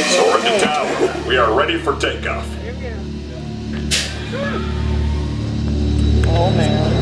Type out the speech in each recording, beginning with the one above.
Soarin to tower. We are ready for takeoff. Oh man.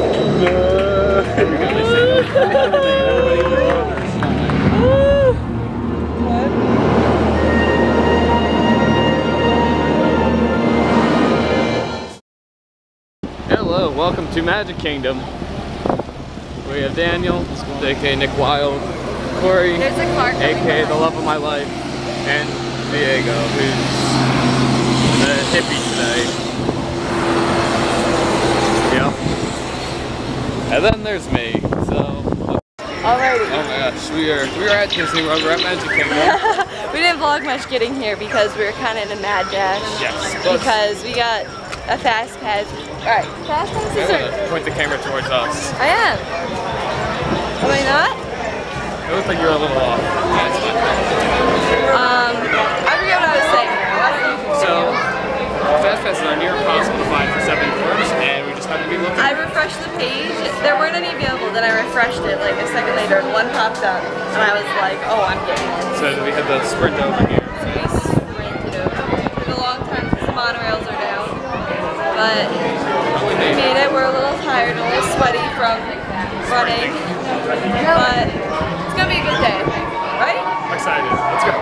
Hello, welcome to Magic Kingdom. We have Daniel, aka Nick Wild, Corey, aka the love of my life, and Diego, who's the hippie today. Yep. And then there's me. So. Alrighty. Oh my gosh, we are at Disney World. We're at Magic Kingdom. We didn't vlog much getting here because we were kind of in a mad dash. Yes. Because we got a fast pass. Alright, fast passes are... Point the camera towards us. I am. Am I not? It looks like you're a little off. I forget what I was saying. Why don't you So, fast passes are near impossible to find for 7 hours, and we just have to be looking. I refreshed the page. There weren't any available. Then I refreshed it like a second later, and one popped up, and I was like, "Oh, I'm getting it." So we had to sprint over here. So we sprinted over. It took a long time because the monorails are down, but we made it. We're a little tired, a little sweaty from running, but it's gonna be a good day, right? I'm excited. Let's go.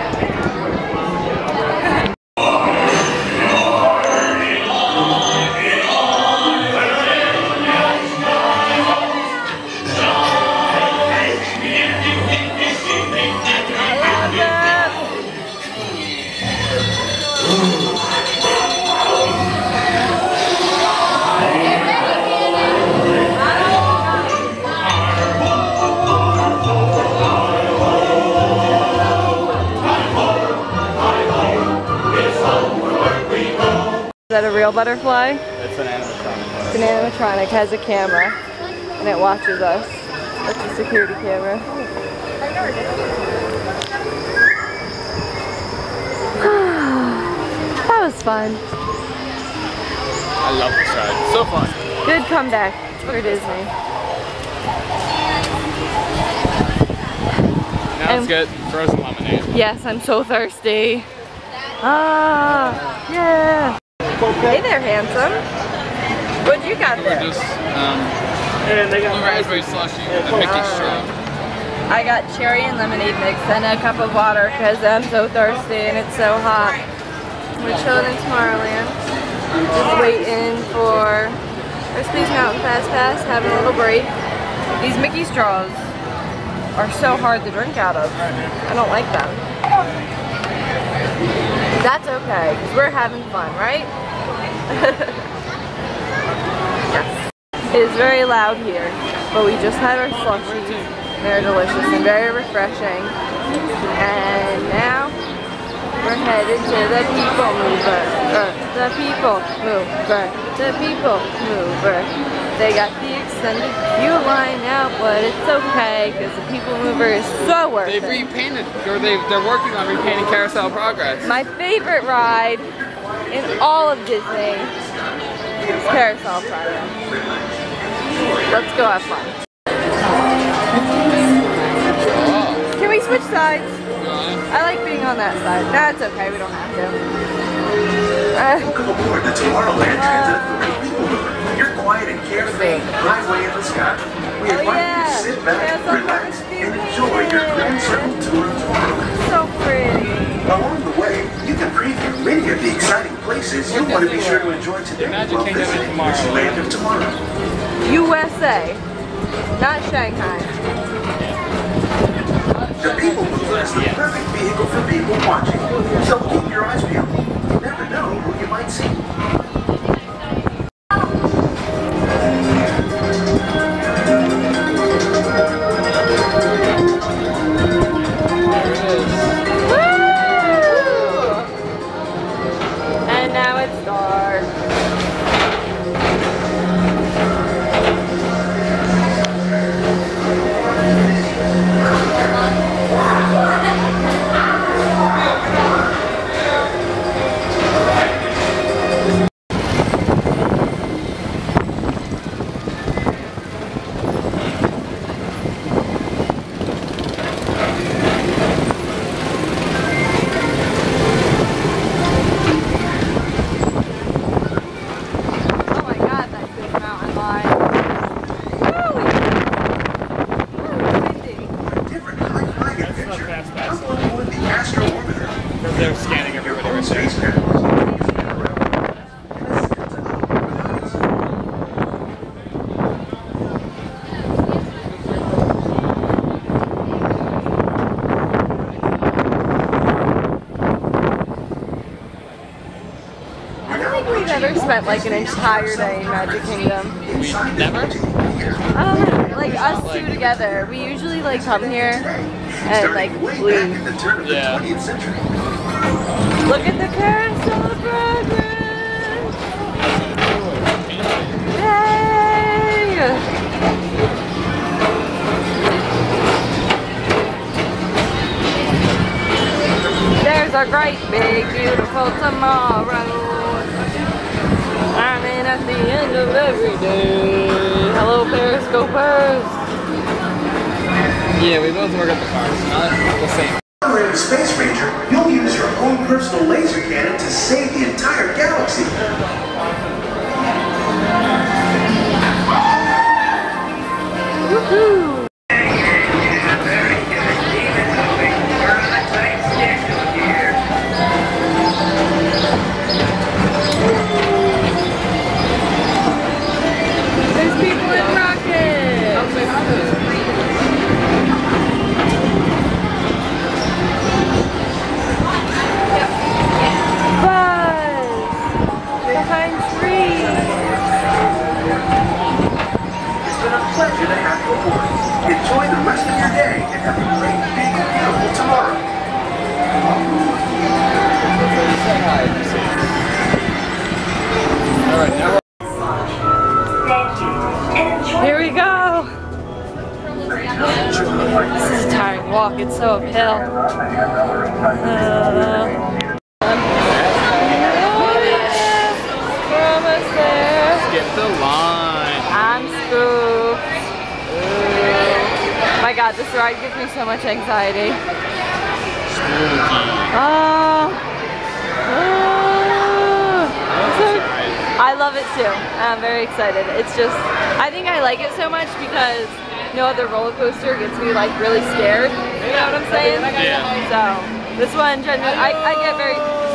Is that a real butterfly? It's an animatronic. It's an animatronic, has a camera, and it watches us. That's a security camera. That was fun. I love this ride. So fun. Good comeback for Disney. Now let's get frozen lemonade. Yes, I'm so thirsty. Ah, yeah. Hey there, handsome. What you got there? We're just, raspberry slushy with a Mickey straw. I got cherry and lemonade mix and a cup of water because I'm so thirsty and it's so hot. We're chilling in Tomorrowland. Just waiting for our Space Mountain Fast Pass, having a little break. These Mickey straws are so hard to drink out of. I don't like them. That's okay, because we're having fun, right? Yes. It is very loud here, but we just had our slushies. They're delicious and very refreshing. And now we're headed to the People Mover. The People Mover. The People Mover. They got the extended queue line out, but it's okay because the People Mover is so worth it. They've repainted, or they're working on repainting Carousel Progress. My favorite ride in all of Disney is Carousel Progress. Let's go have fun. Can we switch sides? I like being on that side. That's okay, we don't have to. Welcome aboard the Tomorrowland Transit Authority People Mover. You're quiet and carefree, highway in the sky. We invite you to sit back, relax, and enjoy your Grand Circle tour of Tomorrowland. So pretty. Along the way, you can preview many of the exciting places you'll want to be sure to enjoy today while visiting Disneyland of Tomorrow. USA, not Shanghai. The People Mover is the perfect vehicle for people watching, so keep your eyes peeled. You never know who you might see. And now it's dark. They're scanning everybody right there. We've never spent like an entire day in Magic Kingdom. We never? Like us two together. We usually like come here and like leave. Yeah. Look at the carousel of progress! Yay! There's a great big beautiful tomorrow. I'm in at the end of every day. Hello, Periscopers. Yeah, we both work at the parks. Not the same. Soarin, Space Ranger, you'll use your own personal laser cannon to save the entire galaxy. Woohoo! Enjoy the rest of your day and have a great, big, beautiful tomorrow. Alright, now Here we go! This is a tiring walk, it's so uphill. We're almost there. skip the line. I'm spooked. Oh my god, this ride gives me so much anxiety. I love it too. I'm very excited. It's just, I think I like it so much because no other roller coaster gets me like really scared. You know what I'm saying? Yeah. So this one, I get very.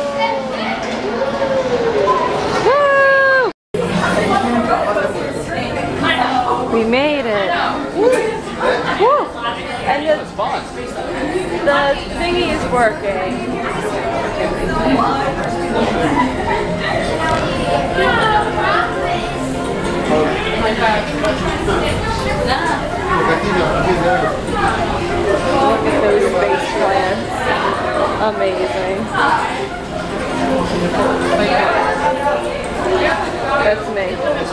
Woo! We made it. Woo! And the thingy is working. Look at those space plants. Amazing. That's me.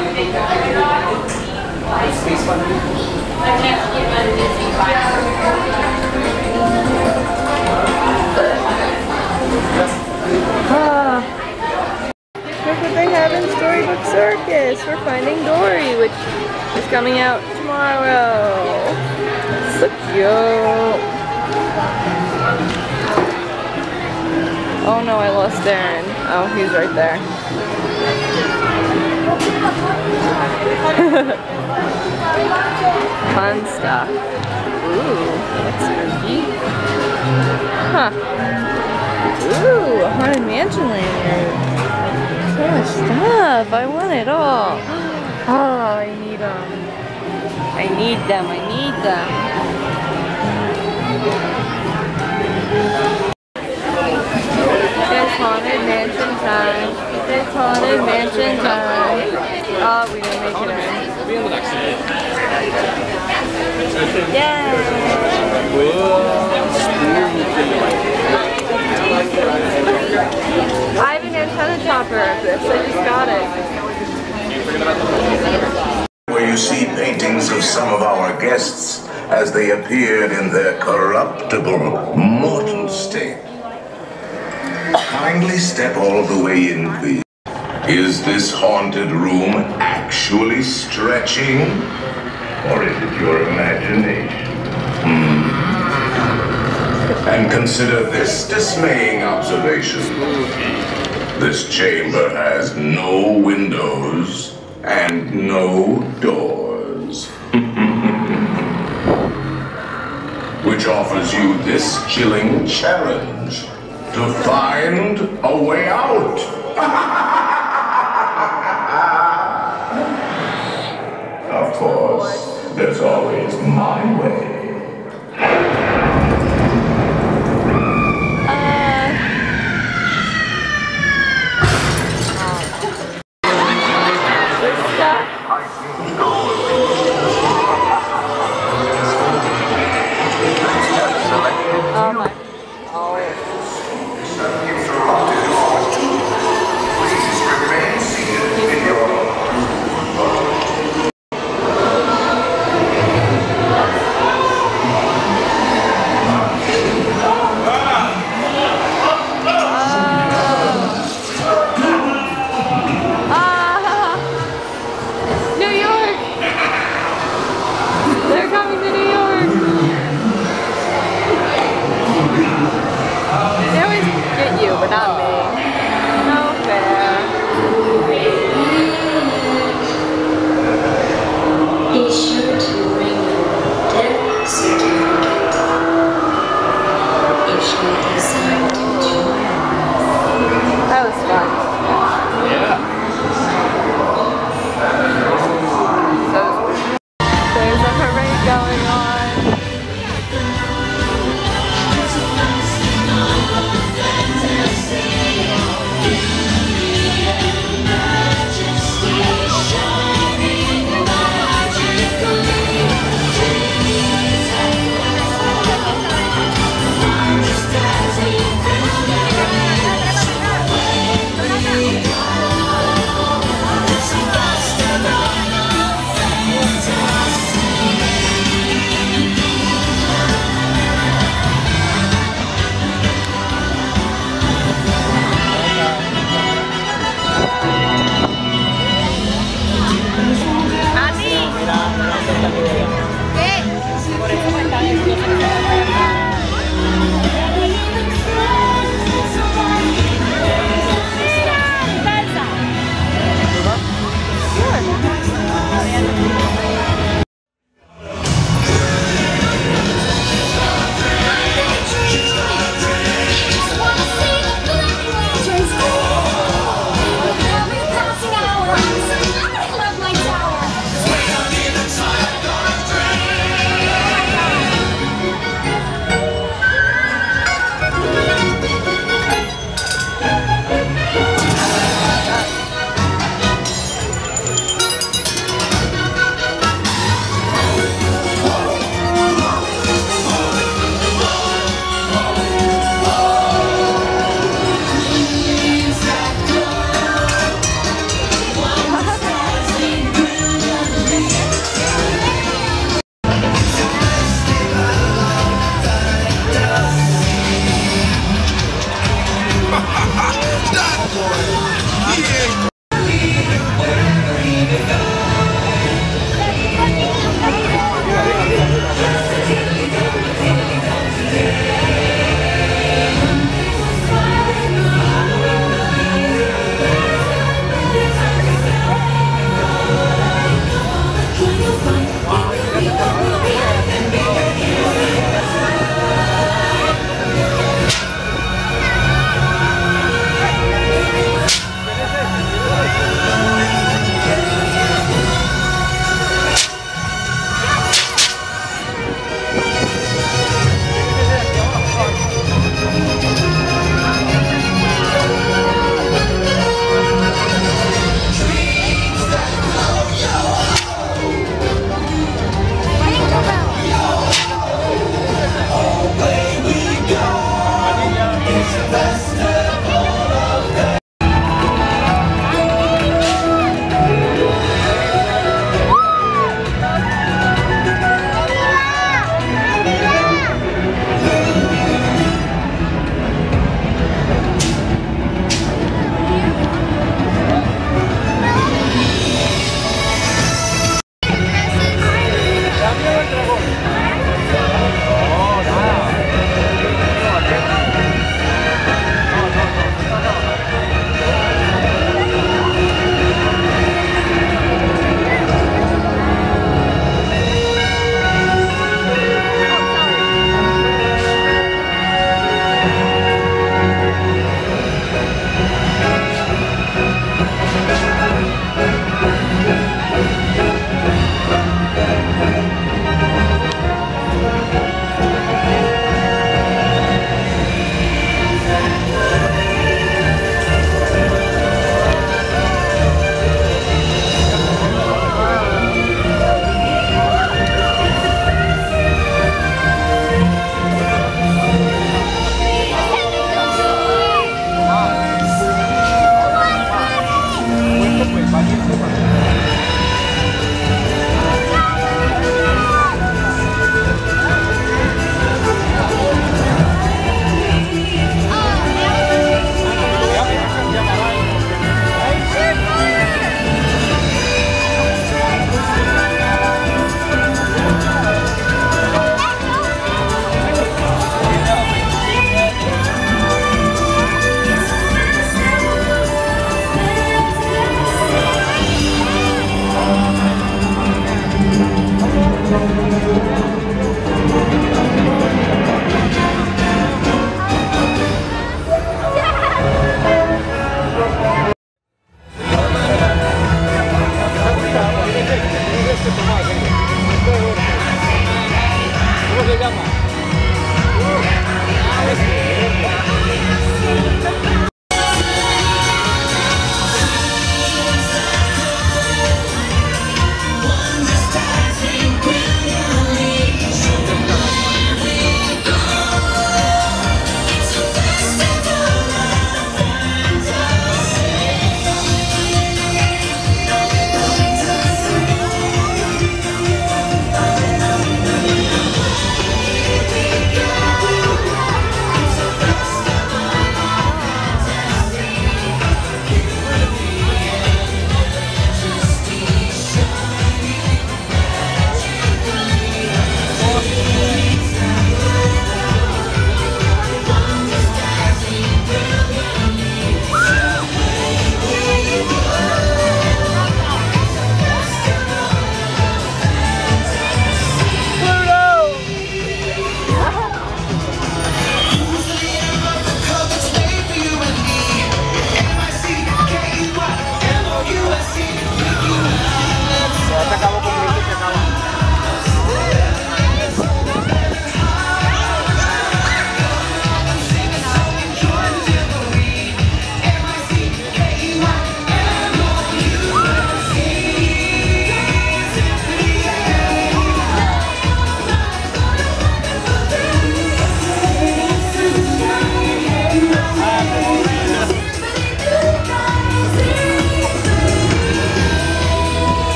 Look what they have in Storybook Circus for Finding Dory, which is coming out tomorrow. So cute. Oh no, I lost Darren. Oh, he's right there. Fun stuff. Ooh, that's spooky. Huh. Ooh, a Haunted Mansion lanyard. So much stuff. I want it all. Oh, I need them. I need them. I need them. It's Haunted Mansion time. It's Haunted Mansion time. Oh, we didn't make it in. We'll be on the next day. Yay! I have an antenna topper of this. I just got it. Where you see paintings of some of our guests as they appeared in their corruptible, mortal state. Kindly step all the way in, please. Is this haunted room actually stretching? Or is it your imagination? And consider this dismaying observation. This chamber has no windows and no doors. Which offers you this chilling challenge. to find a way out. Of course, there's always my way.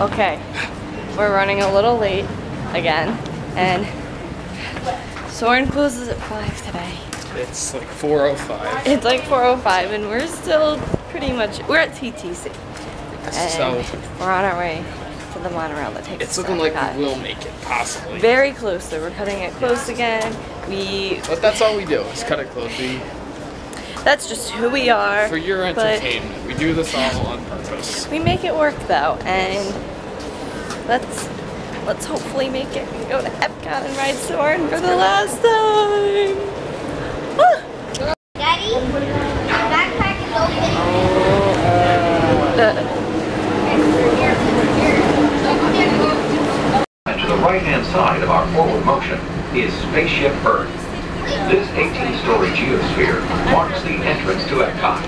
Okay, we're running a little late again, and Soarin closes at 5 today. It's like 4:05. It's like 4:05, and we're still pretty much, we're at TTC. And So we're on our way to the monorail that takes us it's looking to like Epcot. we will make it, possibly. Very close, so we're cutting it close again. But that's all we do, is cut it close. That's just who we are. For your but entertainment. We do this all on purpose. we make it work though, and let's hopefully make it and go to Epcot and ride Soarin for the last time. Ah. Daddy, backpack is And to the right-hand side of our forward motion is Spaceship Earth. This 18-story geosphere marks the entrance to Epcot.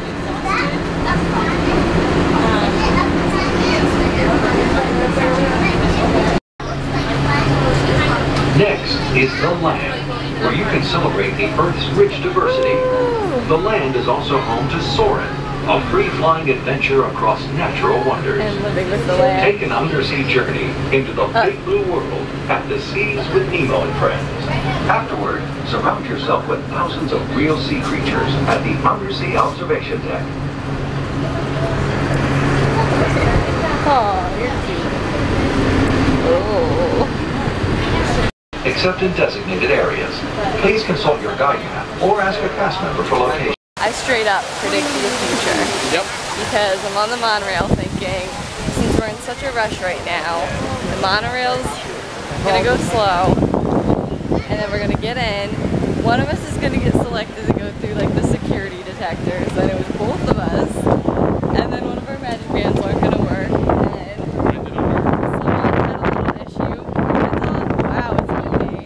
Next is the land, where you can celebrate the Earth's rich diversity. The land is also home to Soarin, a free-flying adventure across natural wonders. And living with the land. Take an undersea journey into the big blue world at the seas with Nemo and friends. Afterward, surround yourself with thousands of real sea creatures at the undersea observation deck. Oh, you're cute. Oh. Except in designated areas. Please consult your guide map or ask a cast member for location. I straight up predicted the future. Yep. Because I'm on the monorail thinking, since we're in such a rush right now, the monorail's gonna go slow, and then we're gonna get in. One of us is gonna get selected to go through like the security detectors, and it was both of us. And then one of our magic bands aren't gonna work, and someone had a little issue. It's on. Wow, it's windy.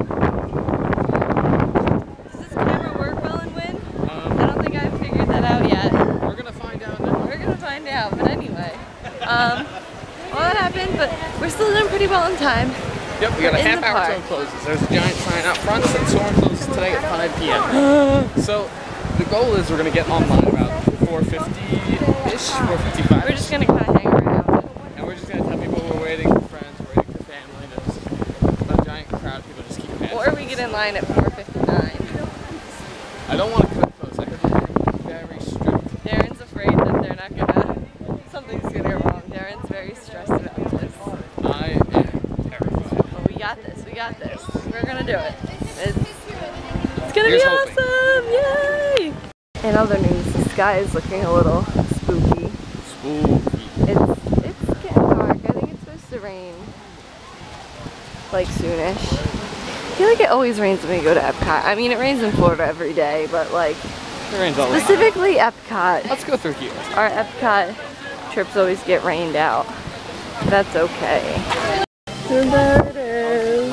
Does this camera work well in wind? I don't think I've figured that out yet. We're gonna find out now. We're gonna find out, but anyway. Well, that happened, but we're still doing pretty well in time. Yep, we got a in half the hour park. till it closes. There's a giant sign out front that Soarin closes today at 5 p.m. So the goal is we're gonna get online about 4:50-ish, 4:55. We're just gonna kind of hang around. And we're just gonna tell people we're waiting for friends, we're waiting for family. There's a giant crowd of people just keep passing. Or we get in line at 4:59. I don't want to cut close. I could be very strict. Darren's afraid that they're not gonna, something's gonna go wrong. Darren's very stressed about this. I am terrified. But we got this, we got this. We're gonna do it. It's gonna Here's be hoping. awesome, yay! In other news, the sky is looking a little spooky. Spooky. It's getting dark. I think it's supposed to rain like soonish. I feel like it always rains when we go to Epcot. I mean, it rains in Florida every day, but like It rains all the time. specifically Epcot. Let's go through here. Our Epcot trips always get rained out. That's okay. So there it is.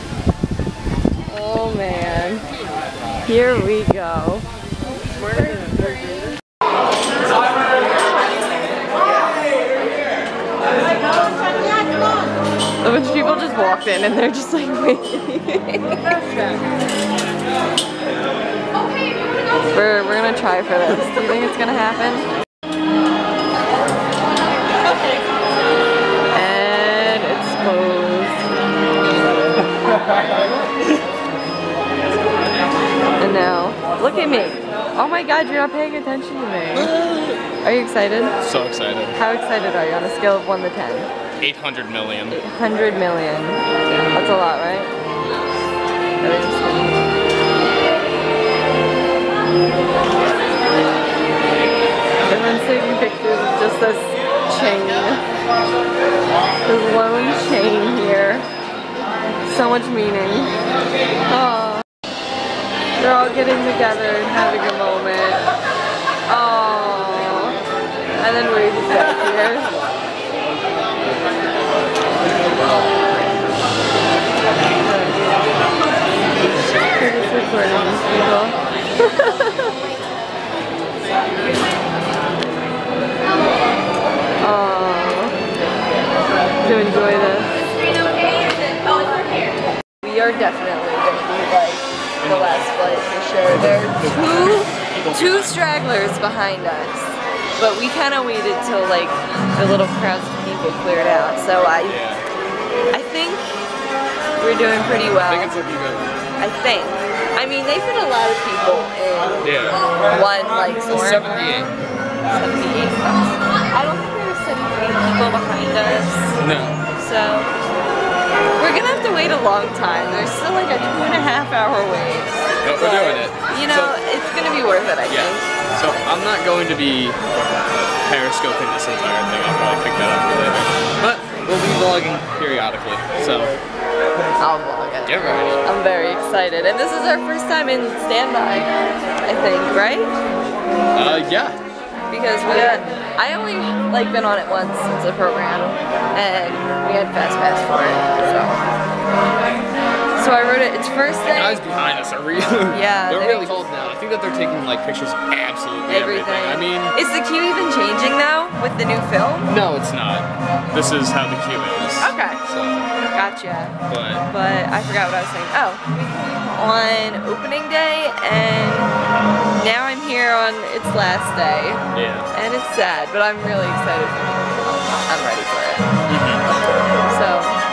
Oh man. Here we go. A bunch of people just walked in and they're just like waiting. We're gonna try for this. Do you think it's gonna happen? And it's closed. And now, look at me. Oh my god, you're not paying attention to me. Are you excited? So excited. How excited are you on a scale of 1 to 10? 800 million. 100 million. That's a lot, right? Everyone's taking pictures of just this chain. This lone chain here. So much meaning. Oh, they're all getting together and having a moment. Oh, and then we just got here. We're just recording these people. To enjoy this. We are definitely going to be like the last flight for sure. There are two stragglers behind us. but we kind of waited till like the little crowds of people cleared out. So I think we're doing pretty well. I think it's looking good. I think. I mean, they fit a lot of people in one like Soarin. 78. 78. I don't think there's 78 people behind us. No. So we're gonna have to wait a long time. There's still like a 2.5-hour wait. But we're doing it. You know, it's gonna be worth it, I think. So I'm not going to be periscoping this entire thing. I'll probably pick that up later. But we'll be vlogging periodically. So I'll vlog it. Get ready. I'm very excited. And this is our first time in standby, I think, right? Yeah. Because I only like been on it once since the program, and we had fast pass for it. So I wrote it. It's first day. The guys behind us are really they're really cold now. I think that they're taking like pictures of absolutely everything. I mean, is the queue even changing though with the new film? No, it's not. This is how the queue is. Okay. So gotcha. But I forgot what I was saying. Oh, on opening day, and now I'm here on its last day. Yeah. And it's sad, but I'm really excited for it. I'm ready for it. So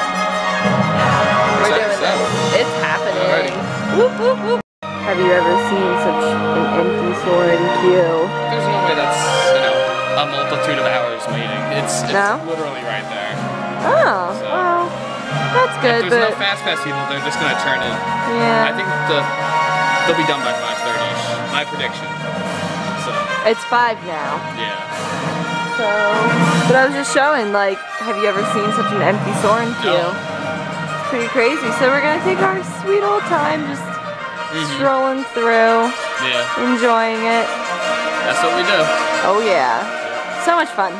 we're doing this. It's happening. Whoop whoop whoop. Have you ever seen such an empty Soarin queue? There's no way that's, you know, a multitude of hours waiting. It's literally right there. Oh, so, well, that's good. If there's no fast pass people, they're just gonna turn in. Yeah. I think they'll be done by 5:30ish. My prediction. So. It's 5 now. Yeah. So, but I was just showing, like, have you ever seen such an empty Soarin queue? No. It's pretty crazy. So we're gonna take our sweet old time, just strolling through, enjoying it. That's what we do. Oh yeah, so much fun.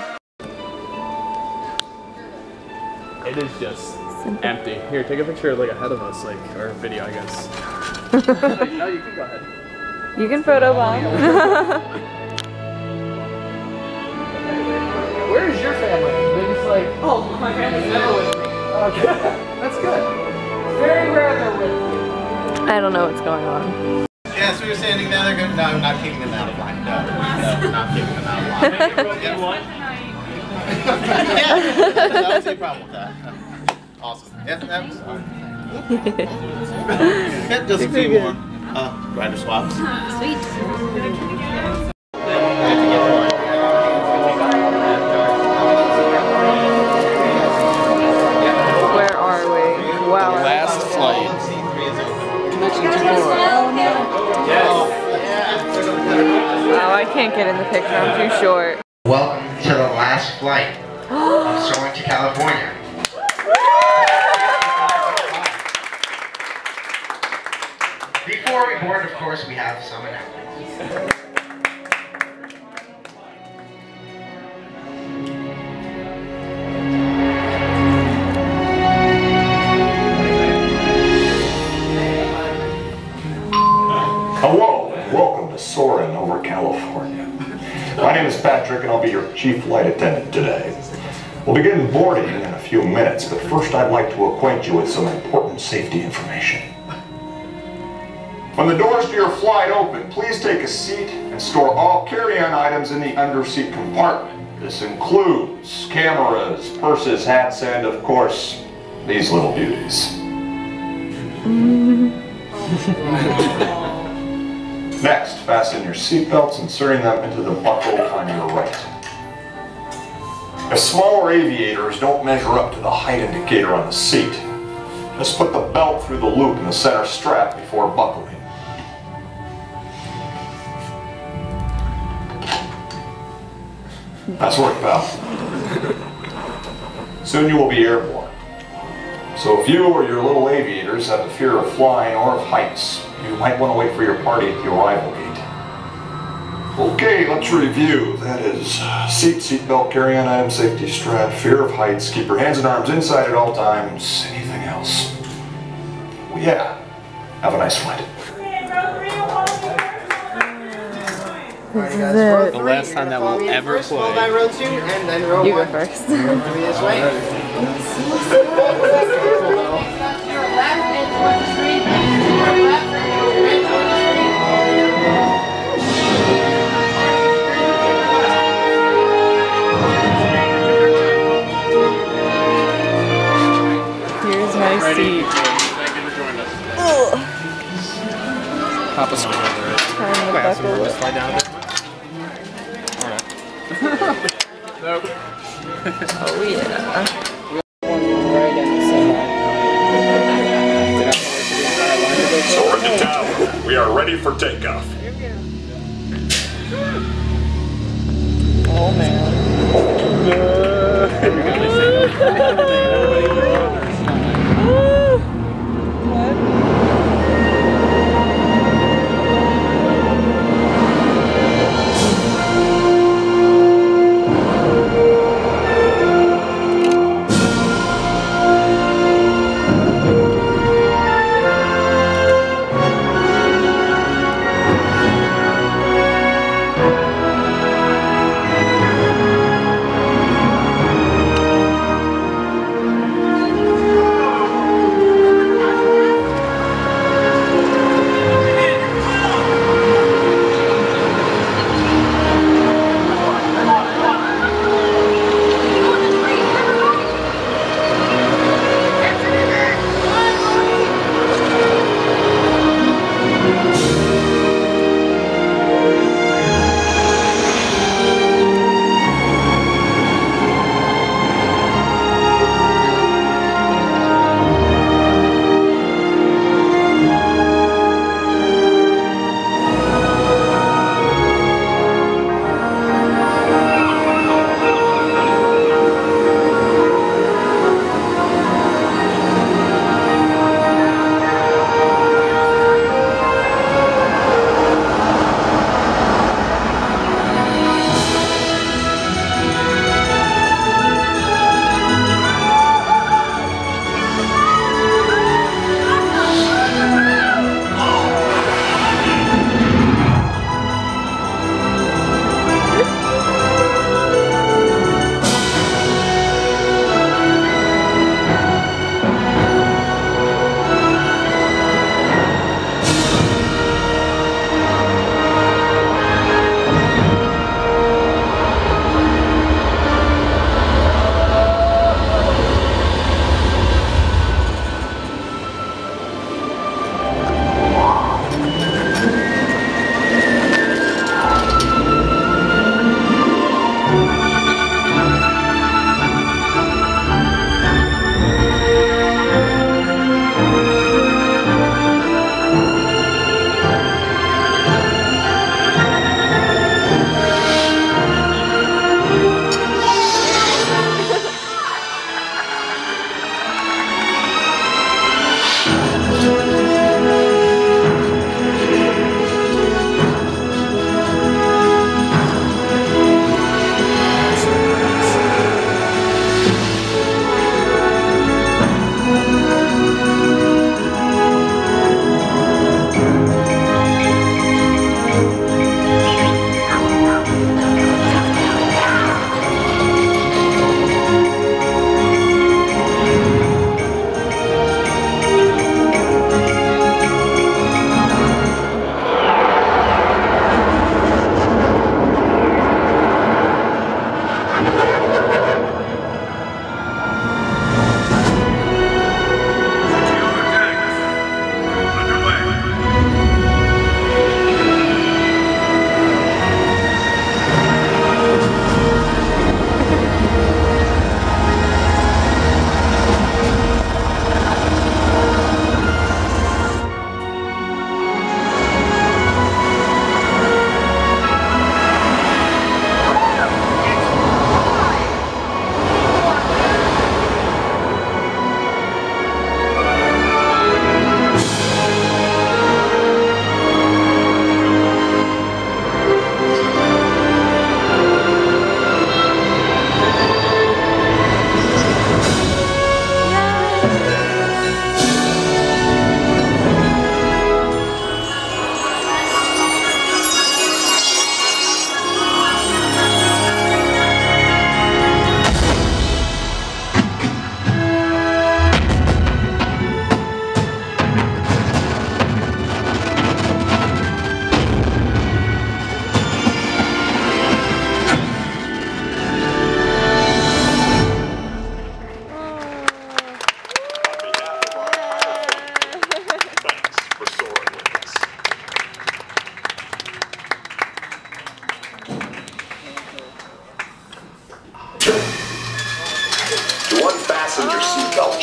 It is just empty. Here, take a picture like ahead of us, like, or video, I guess. No, you can go ahead. You can photo bomb. Where's your family? They're just like, oh, my family's never with me. Okay, that's good. Very rare they're with me. I don't know what's going on. Yeah, so you're standing down there. No, I'm not kicking them out of line. No, not kicking them out of line. Get one? Yeah, I don't see a problem with that. Awesome. Yeah, that was fine. Yeah, just a few more rider swaps. Sweet. Where are we? Wow. The last flight. Oh, I can't get in the picture. I'm too short. Welcome to the last flight of Soarin to California. Before we board, of course, we have some announcements. Hello, and welcome to Soarin over California. My name is Patrick, and I'll be your chief flight attendant today. We'll begin boarding in a few minutes, but first I'd like to acquaint you with some important safety information. When the doors to your flight open, please take a seat and store all carry-on items in the underseat compartment. This includes cameras, purses, hats, and, of course, these little beauties. Next, fasten your seatbelts, inserting them into the buckle on your right. If smaller aviators don't measure up to the height indicator on the seat, just put the belt through the loop in the center strap before buckling. Nice work, pal. Soon you will be airborne. So if you or your little aviators have a fear of flying or of heights, you might want to wait for your party at the arrival gate. Okay, let's review. That is seatbelt, carry-on item, safety strap, fear of heights, keep your hands and arms inside at all times. Anything else? Well, yeah. Have a nice flight. This is it. The last time that we'll ever play. Row 2 and then row 1. You go first. This way. nice seat. Thank you for joining us. Papa Square. Trying to buckle it. Slide down a bit. Nope. Oh yeah. Soarin to tower. We are ready for takeoff. Oh man.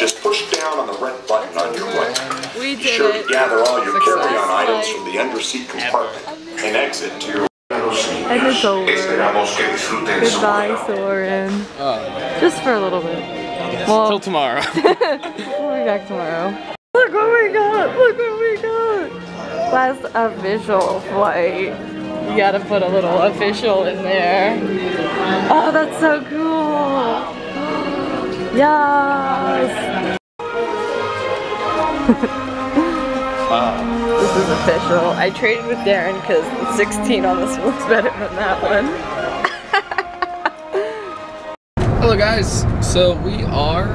Just push down on the red button on your way. We Be did sure it. to gather all your carry-on Success. items from the underseat compartment and exit to your... And it's over. Goodbye, Soarin. Just for a little bit. Well, till tomorrow. we'll be back tomorrow. Look what we got! Look what we got! Last official flight. You gotta put a little official in there. Oh, that's so cool! Yes! This is official. I traded with Darren because the 16 on this looks better than that one. Hello guys, so we are...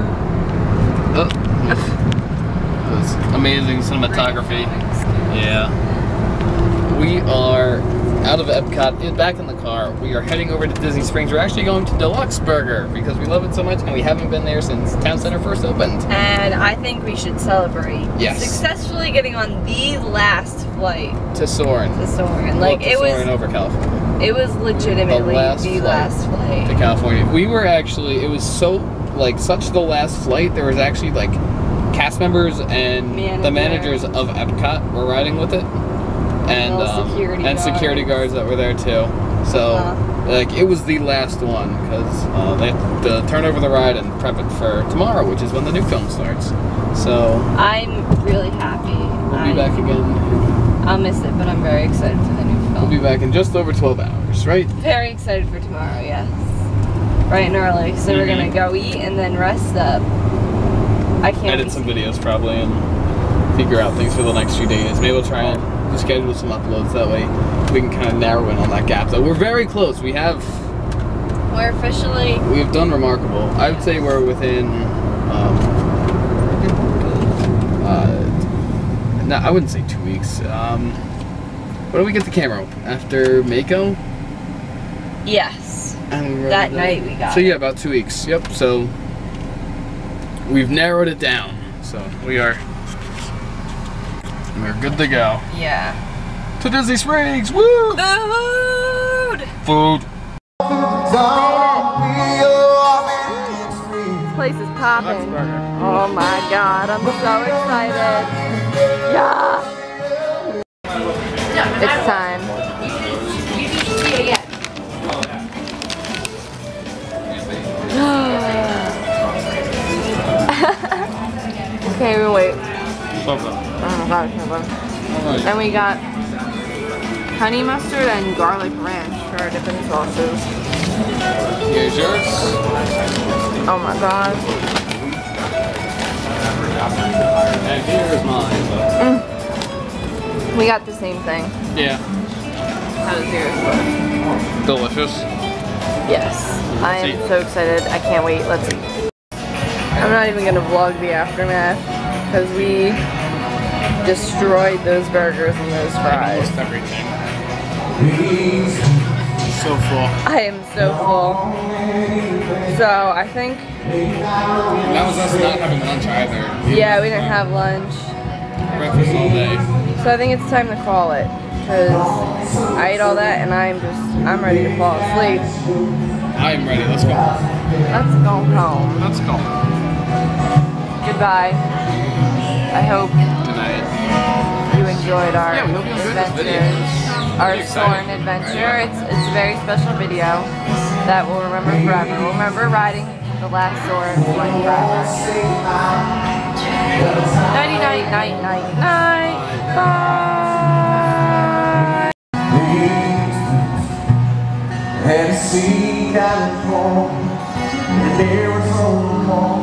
This amazing cinematography. Yeah. We are out of Epcot, back in the car. We are heading over to Disney Springs. We're actually going to Deluxe Burger because we love it so much and we haven't been there since Town Center first opened. And I think we should celebrate successfully getting on the last flight to Soarin. Like it was Soarin over California. It was legitimately the last flight to California. We were actually, it was so like such the last flight. There was actually like cast members and the managers of Epcot were riding with it, and security guards that were there too. So like it was the last one because they have to turn over the ride and prep it for tomorrow, which is when the new film starts. So I'm really happy. We'll be back again. I'll miss it, but I'm very excited for the new film. We'll be back in just over 12 hours, right? Very excited for tomorrow, yes. Bright and early, so we're gonna go eat and then rest up. I can't edit some videos probably and figure out things for the next few days. Maybe we'll try and schedule some uploads, that way we can kind of narrow in on that gap. Though we're very close. We've done remarkable. I would say we're within no, I wouldn't say 2 weeks. When do we get the camera open? After Mako? Yes. That night we got it. Yeah, about 2 weeks. Yep. So we've narrowed it down. So we're good to go. Yeah. To Disney Springs. Woo! Food. This place is popping. Oh my god, I'm so excited. Yeah! It's time. Okay, we wait. Oh my god, and we got honey mustard and garlic ranch for our dipping sauces. Here's yours. Oh my god. And here's mine. We got the same thing. Yeah. How does yours look? Delicious. Yes. I am so excited. I can't wait. Let's eat. I'm not even going to vlog the aftermath because we destroyed those burgers and those fries. Almost everything. So full. I am so full. So I think... That was us not having lunch either. Yeah, we didn't have lunch. Breakfast all day. So I think it's time to call it. Because I ate all that and I'm ready to fall asleep. I'm ready. Let's go. Let's go home. Let's go. Goodbye. I hope Tonight. you enjoyed our adventure. Our Soarin' adventure. It's a very special video that we'll remember forever. We'll remember riding the last Soarin' flight forever. Nighty night, night, night, night. Bye. And see California, there was no more.